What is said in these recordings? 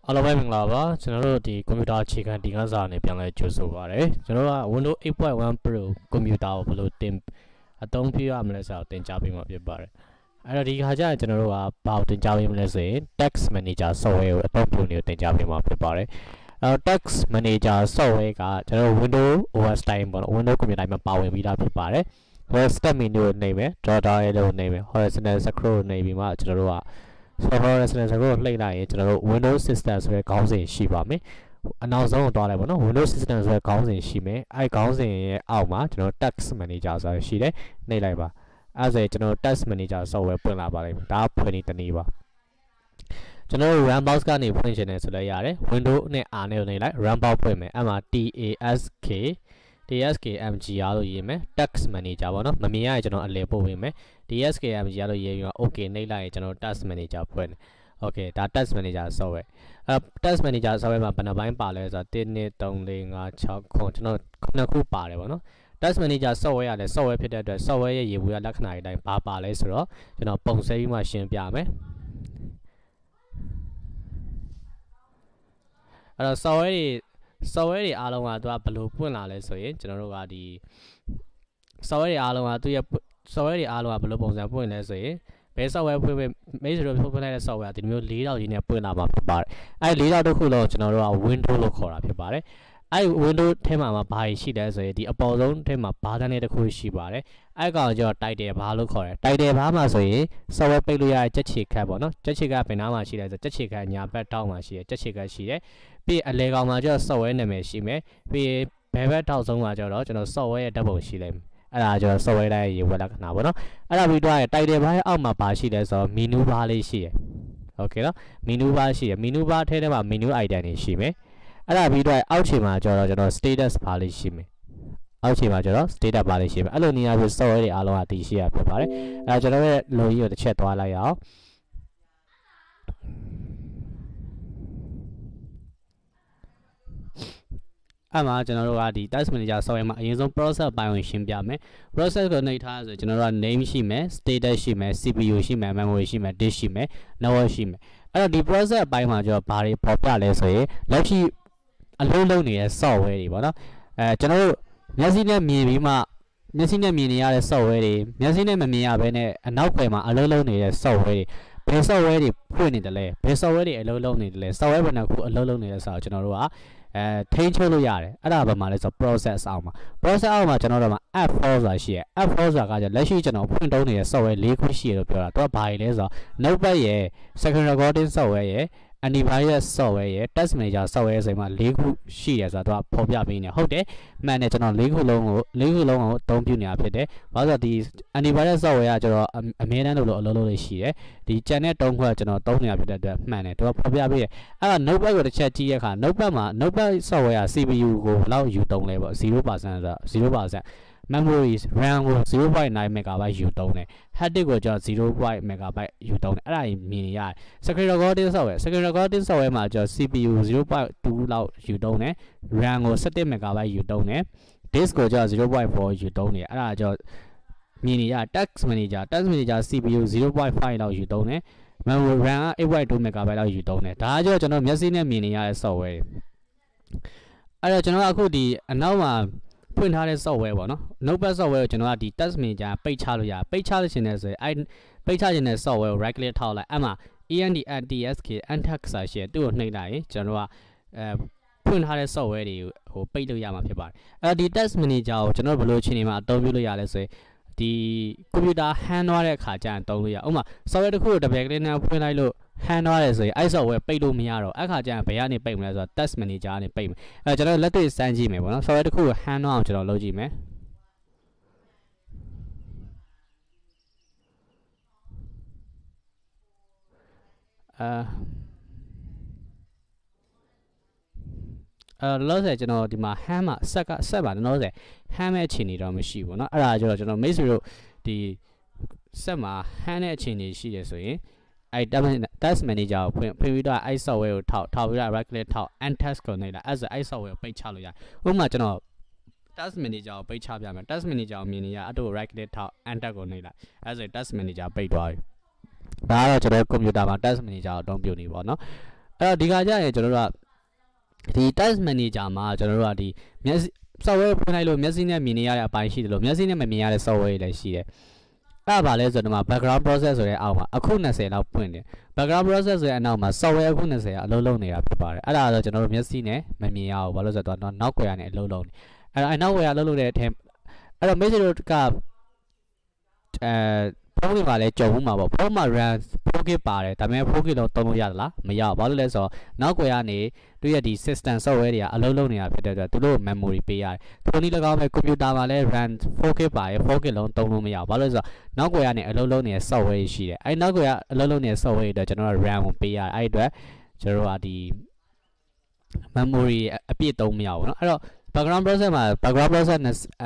အားလုံးပဲမင်္ဂလာပါကျွန်တော်တို့ဒီကွန်ပျူတာအခြေခံသင်ခန်းစာနဲ့ပြန်လဲကြိုဆိုပါရစေကျွန်တော်တို့က Windows 8.1 Pro ကွန်ပျူတာကိုဘယ်လိုတင်အသုံးပြုရမလဲဆိုတော့သင်ကြားပေးမှာဖြစ်ပါတယ်အဲ့တော့ဒီခါကျရင်ကျွန်တော်တို့ကဘာကိုသင်ကြားပေးမလဲဆိုရင် Text Manager Software ကိုအသုံးပြုနေသင်ကြားပေးမှာဖြစ်ပါတယ်Text Manager Software ကကျွန်တော်တို့ Windows OS တိုင်းပေါ့နော် Windows ကွန်ပျူတာမှာပါဝင်ပြီးသားဖြစ်ပါတယ် Step menu ကိုနှိပ်မယ် Dropdown arrow ကိုနှိပ်မယ် Horizontal scroll ကိုနှိပ်ပြီးမှကျွန်တော်တို့ကHorizontal scroll ကိုလှိမ့်လိုက်ရင်ကျွန်တော်တို့ Windows System ဆိုတဲ့ခေါင်းစဉ်ရှိပါမယ်အနောက်ဆုံးကိုတွားလိုက်ပါနော် Windows System ဆိုတဲ့ခေါင်းစဉ်ရှိမယ်အဲ့ခေါင်းစဉ်ရဲ့အောက်မှာကျွန်တော် Text Manager ဆိုတာရှိတယ်နှိပ်လိုက်ပါအဲ့ဒါဆိုရင်ကျွန်တော် Text Manager software ပွင့်လာပါလိမ့်မယ်ဒါကဖွင့်နေတနည်းပါကျွန်တော်တို့ run box ကနေဖွင့်ရှင်နေဆိုလည်းရတယ် Windows နဲ့ R နဲ့နှိပ်လိုက် run box ဖွင့်မယ်အဲ့မှာ TASKMGR လို့ရေးမယ် Text Manager ပေါ့နော်မမြင်ရရင်ကျွန်တော်အလည်ပို့ပေးမယ် TASKMGR လို့ရေးပြီးတော့ OK နှိပ်လိုက်ရင်ကျွန်တော် Text Manager ဖွင့်တယ် Okay ဒါ Text Manager software Text Manager software မှာဘယ်နှပိုင်းပါလဲဆိုတော့1 2 3 4 5 6ခုကျွန်တော်9ခုပါတယ်ပေါ့နော် Text Manager software ကလည်း software ဖြစ်တဲ့အတွက် software ရဲ့ရေဘူးရလက္ခဏာတွေအတိုင်းဘာပါလဲဆိုတော့ကျွန်တော်ပုံစံပြီးမှရှင်းပြမယ်အဲ့တော့ software တွေအားလုံးကသူကဘယ်လိုပွင့်လာလဲဆိုရင်ကျွန်တော်တို့ကဒီ software တွေအားလုံးကသူရဲ့ software တွေအားလုံးကဘယ်လိုပုံစံပွင့်လဲဆိုရင်ဘယ် software ဖွင့်မိတ်ဆွေတို့ဖွင့်လိုက်တဲ့ software ဒီမျိုး၄တောက်ကြီးနဲ့ပွင့်လာမှာဖြစ်ပါတယ်အဲ့၄တောက်တစ်ခုလုံးကျွန်တော်တို့က window လို့ခေါ်တာဖြစ်ပါတယ်အဲ့ window ထဲမှာဘာရှိလဲဆိုရင်ဒီအပေါ်ဆုံးထဲမှာဘားတန်းလေးတစ်ခုရှိပါတယ်အဲ့ကောင်ကျတော့ title bar လို့ခေါ်တယ် title bar မှာဆိုရင် software ပိတ်လို့ရတဲ့ကြက်ချေခတ်ပေါ့နော်ကြက်ချေခတ်ဘယ်နားမှာရှိလဲဆိုကြက်ချေခတ်ညာဘက်တောက်မှာရှိတယ်ကြက်ချေခတ်ရှိတယ်ပြီးအလဲကောင်မှာကျတော့ software နာမည်ရှိမယ်ပြီးဘယ်ဘက်တောက်ဆုံးမှာကျတော့ကျွန်တော် software ရဲ့ဓာတ်ပုံရှိလိမ့်မယ်အဲ့ဒါကျွန်တော် software တိုင်းရေဝက်လက္ခဏာပေါ့နော်အဲ့ဒါပြီးတော့ title bar ရဲ့အောက်မှာဘာရှိလဲဆိုတော့ menu bar လေးရှိတယ် okay နော် menu bar ရှိတယ် menu bar ထဲမှာ menu item တွေရှိမယ်အဲ့ဒါပြီးတော့အောက်ခြေမှာကျတော့ကျွန်တော် status bar လေးရှိမယ်အောက်ခြေမှာကျတော့ status bar လေးရှိမယ်အဲ့လိုနေရာမျိုး software တွေအားလုံးကတည်ရှိရဖြစ်ပါတယ်အဲ့ကျွန်တော်ရဲ့ logo ကိုတစ်ချက်သွားလိုက်ရအောင်အဲ့မှာကျွန်တော်တို့ကဒီ Text Manager software မှာအရင်ဆုံး process ပိုင်းကိုရှင်းပြမယ် process ကိုနှိပ်ထားဆိုကျွန်တော်တို့က name ရှိမယ် status ရှိမယ် CPU ရှိမယ် memory ရှိမယ် disk ရှိမယ် network ရှိမယ်အဲ့တော့ဒီ process အပိုင်းမှာကျတော့ဘာတွေပေါ်ပြလဲဆိုရင်လက်ရှိအလုံးလုံးနေတဲ့ software တွေပေါ့နော်ကျွန်တော်တို့မျက်စိနဲ့မြင်ပြီးမှမျက်စိနဲ့မြင်နေရတဲ့ software တွေမျက်စိနဲ့မမြင်ရဘဲနဲ့အနောက်ဘက်မှာအလုံးလုံးနေတဲ့ software တွေဘယ် software တွေဖွင့်နေတယ်လဲဘယ် software တွေအလုံးလုံးနေတယ်လဲ software ဘယ်နှခုအလုံးလုံးနေလဲဆိုတော့ကျွန်တော်တို့ကထိန်းချုပ်လို့ရတယ်အဲ့ဒါဘာမှလဲဆိုတော့ process အောက်မှာ process အောက်မှာကျွန်တော်တို့မှာ F4 ဆိုတာရှိရ F4 ဆိုတာကလက်ရှိကျွန်တော်ဖွင့်တုံးနေတဲ့ software ၄ခုရှိရလို့ပြောတာသူကဘာလဲဆိုတော့ notepad ရဲ့ second recording software ရဲ့ antivirus software ရဲ့ Text Manager software ဆိုမှ၄ခုရှိရဆိုတာသူကဖော်ပြပေးနေဟုတ်တယ်မှန်တယ်ကျွန်တော်၄ခုလုံးကိုအသုံးပြုနေတာဖြစ်တယ်ဘာလို့ဆိုတော့ဒီ antivirus software ကကျွန်တော်အမြဲတမ်းလို့အလုံးလုံးလေးရှိတယ်ဒီကျန်တဲ့၃ခုကကျွန်တော်သုံးနေတာဖြစ်တဲ့အတွက်မှန်တယ်သူကဖော်ပြပေးတယ်အဲ့ဒါ notepad ကိုတစ်ချက်ကြည့်ရခါ notepad software က CPU ကိုဘယ်လောက်ယူသုံးလဲပေါ့ 0% ဆိုတော့ 0% memory RAM ကို 0.9 MB ယူသုံးတယ် hard disk ကိုကျွန်တော် 0.1 MB ယူသုံးတယ်အဲ့ဒါကြီးမြင်ရတယ် second recording software မှာကျွန်တော် CPU 0.2 လောက်ယူသုံးတယ် RAM ကို17 MB ယူသုံးတယ် disk ကိုကျွန်တော် 0.4 ယူသုံးတယ်အဲ့ဒါကျွန်တော်မြင်နေရ Text Manager CPU 0.5 လောက်ယူသုံးတယ် memory RAM က 8.2 MB လောက်ယူသုံးတယ်ဒါကကျွန်တော်မျက်စိနဲ့မြင်နေရတဲ့ software အဲ့တော့ကျွန်တော်အခုဒီအနောက်မှာဖွင့်ထားတဲ့ software ပေါ့နော် notepad software ကိုကျွန်တော်ကဒီ Text Manager ပိတ်ချလို့ရပိတ်ချလို့ရှင်နေဆိုရင်အဲ့ပိတ်ချခြင်းတဲ့ software ကို right click ထောက်လိုက်အဲ့မှာ ENDTSK untax ဆိုရှင်သူ့ကိုနှိပ်လိုက်ရင်ကျွန်တော်ကဖွင့်ထားတဲ့ software တွေကိုပိတ်လို့ရမှာဖြစ်ပါတယ်အဲ့ဒီ Text Manager ကိုကျွန်တော်ဘယ်လိုအခြေအနေမှာအသုံးပြုလို့ရလဲဆိုရင်ဒီကွန်ပျူတာဟန်သွားတဲ့အခါကျရင်သုံးလို့ရဥပမာ software တစ်ခုကိုတပည့်ကလေးနဲ့ဖွင့်လိုက်လို့ဟန်သွားတယ်ဆိုရင်အဲ့ software ပိတ်လို့မရတော့အခါကျရင်ဘယ်ကနေပိတ်မလဲဆိုတော့ Text Manager ကနေပိတ်မယ်ကျွန်တော်လက်တွေ့စမ်းကြည့်မယ်ပေါ့နော် software တစ်ခုကိုဟန်သွားအောင်ကျွန်တော်လုပ်ကြည့်မယ်လောဆယ်ကျွန်တော်ဒီမှာ ham မှာဆက်ပါလောဆယ် ham ရဲ့အခြေအနေတော့မရှိဘူးเนาะအဲ့ဒါကျတော့ကျွန်တော်မိတ်ဆွေတို့ဒီဆက်မှာ ham ရဲ့အခြေအနေရှိတယ်ဆိုရင်အဲ့ Text Manager ကိုဖွင့်ပြီးတော့အဲ့ software ကိုထောက်ပြီးတော့ right click ထောက် untask ကိုနှိပ်လိုက်အဲ့ဆိုအဲ့ software ကိုပိတ်ချလို့ရဥပမာကျွန်တော် Text Manager ကိုပိတ်ချပြမယ် Text Manager ကိုမြင်နေရအဲ့ဒါကို right click ထောက် untask ကိုနှိပ်လိုက်အဲ့ဆို Text Manager ပိတ်သွားပြီဒါကတော့ကျွန်တော်ကွန်ပျူတာမှာ Text Manager ကိုအသုံးပြုနေပေါ့เนาะအဲ့တော့ဒီခါကျရင်ကျွန်တော်တို့ကဒီ task manager မှာကျွန်တော်တို့ကဒီမျက်စိ software ဖွင့်လိုက်လို့မျက်စိနဲ့မြင်နေရတဲ့အပိုင်းရှိတယ်လို့မျက်စိနဲ့မမြင်ရတဲ့ software တွေလည်းရှိတယ်အဲ့ဒါပါလဲဆိုတော့ဒီမှာ background process ဆိုတဲ့အောက်မှာအခု20လောက်ဖွင့်တယ် background process ဆိုတဲ့အနောက်မှာ software အခု20အလုပ်လုပ်နေတာဖြစ်ပါတယ်အဲ့ဒါတော့ကျွန်တော်တို့မျက်စိနဲ့မမြင်ရဘူးဘာလို့ဆိုတော့နောက်ကွယ်ကနေအလုပ်လုပ်နေအဲ့နောက်ကွယ်ကအလုပ်လုပ်တဲ့အထက်အဲ့တော့ message တို့ကဖုန်းတွေမှာလည်းကြုံမှုမှာပေါ့ဖုန်းမှာ RAM 4K ပါတယ်ဒါပေမဲ့ 4K တော့သုံးလို့ရသလားမရဘူးဘာလို့လဲဆိုတော့နောက်ကွယ်ကနေသူရဲ့ဒီ system software တွေကအလုပ်လုပ်နေတာဖြစ်တဲ့အတွက်သူတို့ memory ပေးရတယ်သူနည်း၎င်းပဲ computer မှာလည်း RAM 4K ပါတယ် 4K လုံးသုံးလို့မရဘူးဘာလို့လဲဆိုတော့နောက်ကွယ်ကနေအလုပ်လုပ်နေတဲ့ software တွေရှိတယ်အဲဒီနောက်ကွယ်ကအလုပ်လုပ်နေတဲ့ software တွေအတွက်ကျွန်တော်တို့ RAM ကိုပေးရတယ်အဲဒီအတွက်ကျွန်တော်တို့ကဒီ memory အပြည့်သုံးမရဘူးเนาะအဲ့တော့ background process မှာ background process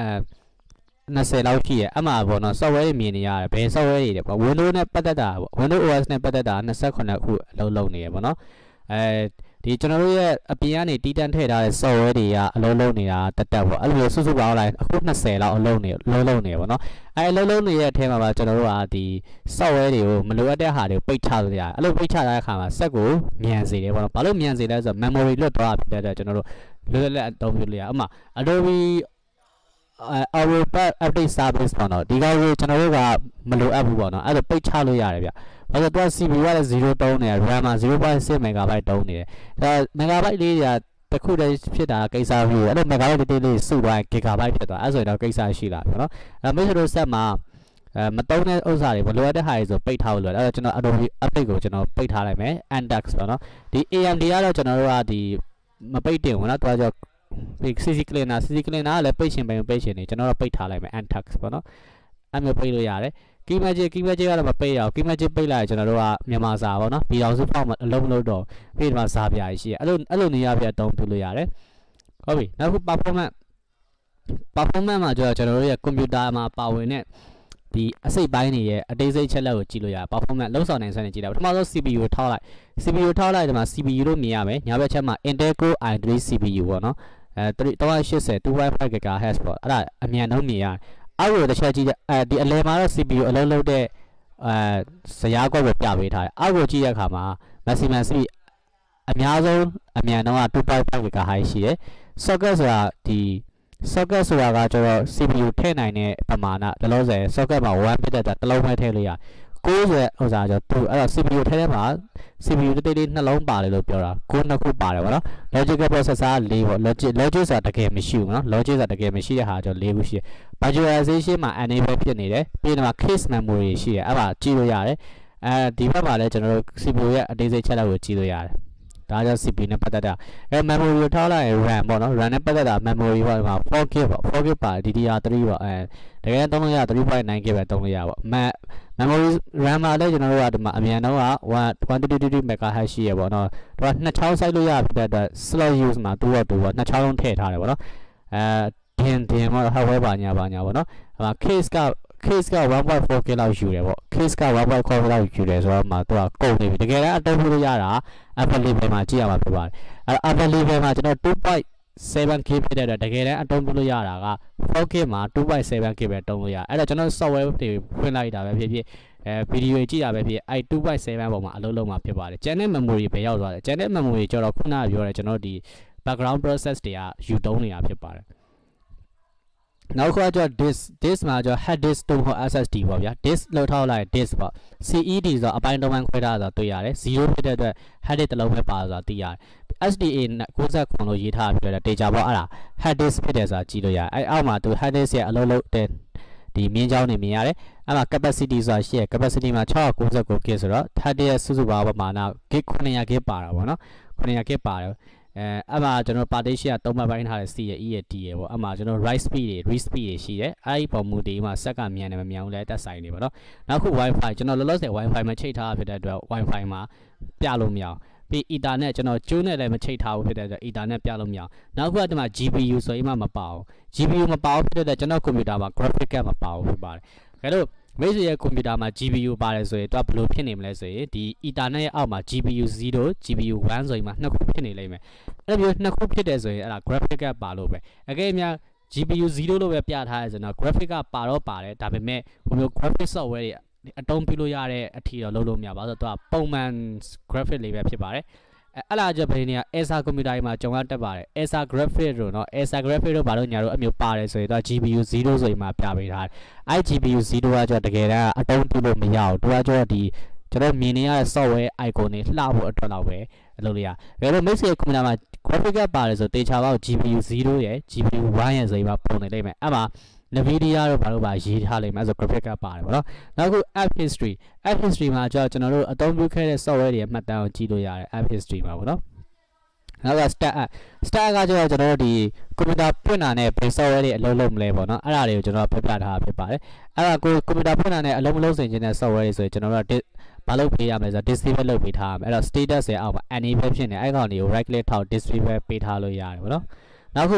20လောက်ရှိရဲ့အမှားပေါ့နော် software တွေမြင်နေရတယ်ဘယ် software တွေလဲပေါ့ Windows နဲ့ပတ်သက်တာပေါ့ Windows OS နဲ့ပတ်သက်တာ28ခုအလုပ်လုပ်နေရပေါ့နော်ဒီကျွန်တော်တို့ရဲ့အပြင်ကနေတီးတန်းထည့်ထားတဲ့ software တွေကအလုပ်လုပ်နေတာတက်တက်ပေါ့အဲ့လိုစုစုပေါင်းလိုက်အခု20လောက်အလုပ်လုပ်နေပေါ့နော်အလုပ်လုပ်နေတဲ့အထဲမှာပါကျွန်တော်တို့ကဒီ software တွေကိုမလိုအပ်တဲ့ဟာတွေကိုပိတ်ချလို့ရတယ်အဲ့လိုပိတ်ချတဲ့အခါမှာစက်ကိုမြန်စေတယ်ပေါ့နော်ဘာလို့မြန်စေလဲဆိုတော့ memory လွတ်သွားတာဖြစ်တဲ့အတွက်ကျွန်တော်တို့လွတ်လပ်အသုံးပြုလို့ရအမှ Adobe Aurora update service ပေါ့နော်ဒီကောင်ကိုကျွန်တော်တို့ကမလိုအပ်ဘူးပေါ့နော်အဲ့ဒါပိတ်ချလို့ရတယ်ဗျဘာလို့တော့ CPU ကလည်း0တုံးနေတယ် RAM မှာ 0.6 MB တုံးနေတယ်ဒါ MB လေးတွေကတစ်ခုတည်းဖြစ်တာကိစ္စမျိုးအဲ့လို MB တိတိလေးစုသွား GB ဖြစ်သွားအဲ့ဆိုရင်တော့ကိစ္စရှိလာပြီနော်အဲ့မိတ်ဆွေတို့ဆက်မှာမတုံးတဲ့ဥစ္စာတွေမလိုအပ်တဲ့ဟာတွေဆိုပိတ်ထားလို့အဲ့တော့ကျွန်တော် Adobe update ကိုကျွန်တော်ပိတ်ထားလိုက်မယ် Index ပေါ့နော်ဒီ AMD ကတော့ကျွန်တော်တို့ကဒီမပိတ်တင်ဘူးနော်တွားကြော CC cleaner ကလည်းပိတ်ရှင်ပိတ်ရှင်နေကျွန်တော်တို့ပိတ်ထားလိုက်မယ် Antax ပေါ့နော်အဲ့မျိုးပိတ်လို့ရတယ် Keymagic ကတော့မပိတ်ရအောင် Keymagic ပိတ်လိုက်ကျွန်တော်တို့ကမြန်မာစာပေါ့နော်ပြည်တော်စုဖောက်မှာအလုံးမလို့တော့ပြီးတော့စာပြရရှိရအဲ့လိုနေရာပြတုံးပြလို့ရတယ်ဟုတ်ပြီနောက်ခု performance မှာကျွန်တော်တို့ရဲ့ computer မှာပါဝင်တဲ့ဒီအစိတ်ပိုင်းတွေရဲ့အသေးစိတ်ချက်လက်ကိုကြည့်လို့ရ performance လုံးဆောင်နိုင်စွမ်းနေကြည့်လိုက်ပထမဆုံး CPU ထောက်လိုက်ဒီမှာ CPU လို့မြင်ရမယ်ညာဘက်ချက်မှာ Intel Core i3 CPU ပေါ့နော်380 2.5 GHz ပေါ့အဲ့ဒါအမြန်နှုန်းမြင်ရတယ်အောက်ကိုတစ်ချက်ကြည့်ဒီအလယ်မှာတော့ CPU အလုံးလုံးတဲ့ဇယားကွက်ကိုပြပေးထားတယ်အောက်ကိုကြည့်တဲ့အခါမှာ maximum speed အများဆုံးအမြန်နှုန်းက 2.5 GHz ရှိတယ် socket ဆိုတာကကျွန်တော် CPU ထည့်နိုင်တဲ့ပမာဏတလုံးစဲ socket မှာ1 bit တလုံးပဲထည့်လို့ရ90ဥစ္စာကျော်သူအဲ့တော့ CPU ထဲမှာ CPU တိတိနှလုံးပါတယ်လို့ပြောတာ9ခုပါတယ်ဗောနော် logical processor 4ပေါ့ logic ဆိုတာတကယ်မရှိဘူးเนาะ logic ဆိုတာတကယ်မရှိတဲ့ဟာကျော်4ခုရှိတယ် virtualization မှာ enable ဖြစ်နေတယ်ပြီးတော့ case memory ရှိတယ်အဲ့ဒါကြည့်လို့ရတယ်ဒီဘက်မှာလည်းကျွန်တော်တို့ CPU ရဲ့အသေးစိတ်ချက်လက်ကိုကြည့်လို့ရတယ်ဒါကြောင့် CPU နဲ့ပတ်သက်တာmemory ကိုထားလိုက်ရင် RAM ပေါ့နော် RAM နဲ့ပတ်သက်တာ memory ဟိုမှာ 4K ပေါ့ 4K ပါ DDR3 ပေါ့တကယ်သုံးလို့ရ 3.9K ပဲသုံးလို့ရပေါ့ memory RAM မှာလည်းကျွန်တော်တို့ကဒီမှာအမြန်နှုန်းက122 MHz ရှိရပေါ့နော်သူကနှစ်ချောင်းစိုက်လို့ရဖြစ်တဲ့အတွက် slot use မှာ2ပေါ့နှစ်ချောင်းလုံးထည့်ထားတယ်ပေါ့နော်ဒင်ပေါ့ hardware ပါညာပေါ့နော်case က 1.4K လောက်ယူတယ်ပေါ့ case က 1.4K လောက်ယူတယ်ဆိုတော့မှသူကကုန်နေပြီတကယ်တမ်းအတုံးလို့ရတာ upper level မှာကြည့်ရမှာဖြစ်ပါတယ်upper level မှာကျွန်တော် 2.7K ဖြစ်တဲ့အတွက်တကယ်တမ်းအတုံးလို့ရတာက 4K မှာ 2.7K ပဲတုံးလို့ရအဲ့တော့ကျွန်တော် software တွေဖွင့်လိုက်တာပဲဖြစ်ဗီဒီယိုကြည့်တာပဲဖြစ်အဲ့ 2.7 ပုံမှာအလုပ်လုပ်မှာဖြစ်ပါတယ်ကျန်တဲ့ memory ပဲရောက်သွားတယ်ကျန်တဲ့ memory ကျတော့ခုနကပြောတယ်ကျွန်တော်ဒီ background process တွေကယူတုံးနေတာဖြစ်ပါတယ်နောက်တစ်ခါကျ disk မှာကျ hard disk တုံးဟော SSD ပေါ့ဗျာ disk လောက်ထောက်လိုက် disk ပေါ့ CED ဆိုအပိုင်းတစ်ပိုင်းခွဲထားတာတွေ့ရတယ်0ဖြစ်တဲ့အတွက် hard disk တစ်လုံးပဲပါဆိုတာသိရတယ် SDA 69လို့ရေးထားပြီးတော့ data ပေါ့အဲ့ဒါ hard disk ဖြစ်တယ်ဆိုတာကြည့်လို့ရတယ်အဲ့အောက်မှာသူ hard disk ရဲ့အလုံးလုံးတဲ့ဒီမြင်းချောင်းနေမြင်ရတယ်အဲ့မှာ capacity ဆိုတာရှိရ capacity မှာ 699K ဆိုတော့ hard disk ရဲ့စုစုပေါင်းပမာဏ gig 900K ပါတာပေါ့နော် 900K ပါတယ်အဲ့မှာကျွန်တော် partition က3မှတ်ပိုင်းထားတဲ့ C ရဲ့ E ရဲ့ D ရဲ့ပေါ့အဲ့မှာကျွန်တော် write speed တွေ read speed တွေရှိတယ်အဲ့ဒီပုံမူတည်မှာစက်ကမြန်တယ်မမြန်ဘူးလဲတက်ဆိုင်နေပါတော့နောက်ခု Wi-Fi ကျွန်တော်လောလောဆယ် Wi-Fi မှာချိတ်ထားဖြစ်တဲ့အတွက် Wi-Fi မှာပြလို့မရအောင်ပြီး Ethernet ကျွန်တော်ကျိုးနဲ့လည်းမချိတ်ထားဘူးဖြစ်တဲ့အတွက် Ethernet ပြလို့မရအောင်နောက်ခုကဒီမှာ GPU ဆိုရင်မှမပါအောင် GPU မပါဘူးဖြစ်တဲ့အတွက်ကျွန်တော် computer မှာ graphic card မပါဘူးဖြစ်ပါတယ်ဒါလို့မိတ်ဆွေရဲ့ computer မှာ GPU ပါတယ်ဆိုရင်သူကဘယ်လိုဖြစ်နေမလဲဆိုရင်ဒီ Ethernet ရဲ့အောက်မှာ GPU 0 GPU 1ဆိုရင်မှနှစ်ခုဖြစ်နေလိမ့်မယ်အဲ့လိုမျိုးနှစ်ခုဖြစ်တယ်ဆိုရင်အဲ့ဒါ graphic card ပါလို့ပဲအကယ်၍ GPU 0လို့ပဲပြထားရဲဆိုတော့ graphic ကပါတော့ပါတယ်ဒါပေမဲ့ဟိုမျိုး graphic software တွေအတုံးပြုလို့ရတဲ့အထီတော့လုပ်လို့မရပါဘူးဆိုတော့သူကပုံမှန် graphic လေးပဲဖြစ်ပါတယ်အဲ့လာချက်ဘယ်နေရ Acer computer မှာကျွန်တော်တက်ပါတယ် Acer graphic တို့နော် Acer graphic တို့ဘာလို့ညာတို့အမျိုးပါတယ်ဆိုရင်တော့ GPU 0ဆိုရင်မှပြပေးထားတယ်အဲ့ GPU 0ကကျတော့တကယ်တမ်းအတုံးပြုလို့မရဘူးသူကကျတော့ဒီကျွန်တော်မြင်နေရတဲ့ software icon တွေလှဖို့အတွက်တော့ပဲလုပ်လို့ရဘယ်လို mix ရဲ့ computer မှာ graphic ကပါတယ်ဆိုတေချာပေါက် GPU 0ရဲ့ GPU 1ရဲ့ဆိုရင်မှပုံနေလိမ့်မယ်အဲ့မှာ NVIDIA တို့ဘာလို့ပါရေးထားလိမ့်မယ်ဆို graphic ကပါတယ်ဗောနော်နောက်ခု app history မှာကျွန်တော်တို့အသုံးပြုခဲ့တဲ့ software တွေရဲ့မှတ်တမ်းကိုကြည့်လို့ရတယ် app history မှာဗောနော်နောက်က startကကျတော့ကျွန်တော်တို့ဒီ computer ဖွင့်တာနဲ့ဘယ် software တွေအလုပ်လုပ်မလဲပေါ့နော်အဲ့ဒါတွေကိုကျွန်တော်ပြပြထားဖြစ်ပါတယ်အဲ့ဒါကို computer ဖွင့်တာနဲ့အလုပ်မလုပ်စင်ခြင်းတဲ့ software တွေဆိုရင်ကျွန်တော်တို့ဘာလုပ်ပေးရမလဲဆိုတော့ disable လုပ်ပေးထားရမယ်အဲ့တော့ status ရဲ့အောက်မှာ enable ဖြစ်နေအဲ့ကောင်တွေကို right click ထောက် disable ပေးထားလို့ရတယ်ပေါ့နော်နောက်ခု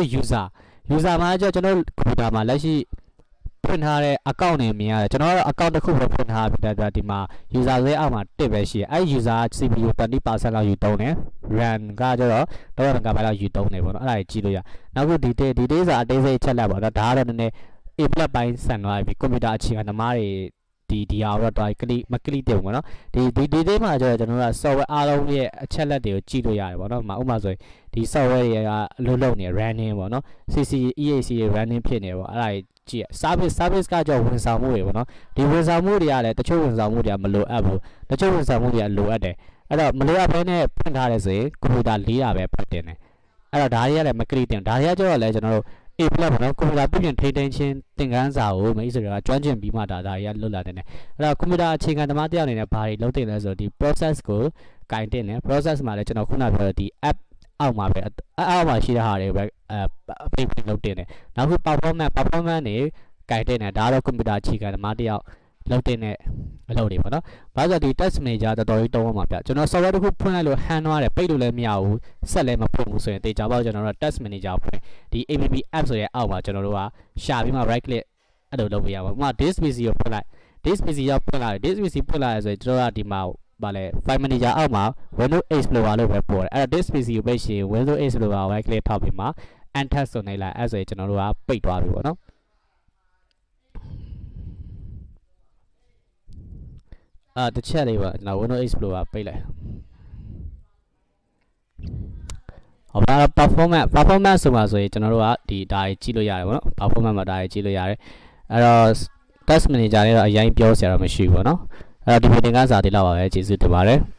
user မှာကျတော့ကျွန်တော်တို့ computer မှာလက်ရှိဖွင့်ထားတဲ့ account တွေမြင်ရတယ်ကျွန်တော်တို့ account တစ်ခုပဲဖွင့်ထားပြီးတော့ဒီမှာ user ရဲ့အောက်မှာတစ်ပဲရှိတယ်အဲ့ user CPU 30% လောက်ယူသုံးတယ် RAM ကကျတော့တော့ကပဲလောက်ယူသုံးတယ်ပေါ့နော်အဲ့ဒါကြီးကြည့်လို့ရနောက်ခုဒီ စာအသေးစိတ်ချက်လက်ပေါ့နော်ဒါကတော့နည်းနည်း A+ ပိုင်းဆန်သွားပြီ computer အခြေခံသမားတွေဒီဟာတော့တွားကလစ်မကလစ်တယ်ပေါ့နော်ဒီမှာကျတော့ကျွန်တော်တို့က software အားလုံးရဲ့အချက်လက်တွေကိုကြည့်လို့ရတယ်ပေါ့နော်ဥပမာဆိုရင်ဒီ software တွေကအလုပ်လုပ်နေ running ပေါ့နော် CC EAC တွေ running ဖြစ်နေပေါ့အဲ့ဒါကြည့် service ကကြောင့်ဝန်ဆောင်မှုတွေပေါ့နော်ဒီဝန်ဆောင်မှုတွေကလည်းတချို့ဝန်ဆောင်မှုတွေကမလိုအပ်ဘူးတချို့ဝန်ဆောင်မှုတွေကလိုအပ်တယ်အဲ့တော့မလိုအပ်ဘဲနဲ့ဖွင့်ထားတယ်ဆိုရင် computer 4တာပဲဖတ်တင်တယ်အဲ့တော့ဒါတွေကလည်းမကလစ်တင်ဒါတွေကကျတော့လည်းကျွန်တော်တို့A+ ပေါ့နော် computer ပြင်ထိန်းသိမ်းခြင်းသင်ခန်းစာကိုမိတ်ဆွေတွေကကျွမ်းကျင်ပြီးမှဒါတွေကလွတ်လာတယ်အဲ့တော့ computer အခြေခံသမားတယောက်အနေနဲ့ဘာတွေလုပ်တင်လဲဆိုတော့ဒီ process ကိုကင်တင်တယ် process မှာလည်းကျွန်တော်ခုနပြောတဲ့ဒီ app အောက်မှာပဲအောက်မှာရှိတဲ့ဟာတွေပဲပြင်လုပ်တင်တယ်နောက်ခု performance တွေကင်တင်တယ်ဒါကတော့ computer အခြေခံသမားတယောက်လုပ်တင်တဲ့အလုပ်တွေပေါ့နော်။ဘာလို့ဆိုဒီ test manager တော်တော်ကြီးတုံးအောင်ပါဗျ။ကျွန်တော် software တစ်ခုဖွင့်လိုက်လို့ hand သွားတယ်ပိတ်လို့လည်းမရဘူးဆက်လည်းမဖွင့်ဘူးဆိုရင်တေချာပေါက်ကျွန်တော်တို့ test manager ဖွင့်ဒီ app app ဆိုရဲ့အောက်မှာကျွန်တော်တို့ကရှာပြီးမှ right click အဲ့လိုလုပ်ပေးရပါဘူး။ဥပမာ this pc ကိုဖွင့်လိုက် this pc ရောက်ဖွင့်လိုက် this pc ဖွင့်လိုက်ဆိုရင်ကျွန်တော်ကဒီမှာဗာလဲ file manager အောက်မှာ windows explorer လို့ပဲပေါ်တယ်အဲ့ဒါ this pc ကိုပိတ်ရှင် windows explorer right click ထောက်ပြီးမှ enter ဆိုနေလိုက်အဲ့ဆိုရင်ကျွန်တော်တို့ကပိတ်သွားပြီပေါ့နော်တစ်ချက်လေးပါကျွန်တော် Windows Explorer ပိတ်လိုက်ဟောပါ performance ဆိုမှဆိုရင်ကျွန်တော်တို့ကဒီဒါကြီးကြည့်လို့ရတယ်ပေါ့နော် performance မှာဒါကြီးကြည့်လို့ရတယ်အဲ့တော့ test manager လေးတော့အရင်ပြောစရာတော့မရှိဘူးပေါ့နော်အဲ့တော့ဒီ meeting ကစားတိလောက်ပါပဲကျေးဇူးတင်ပါတယ်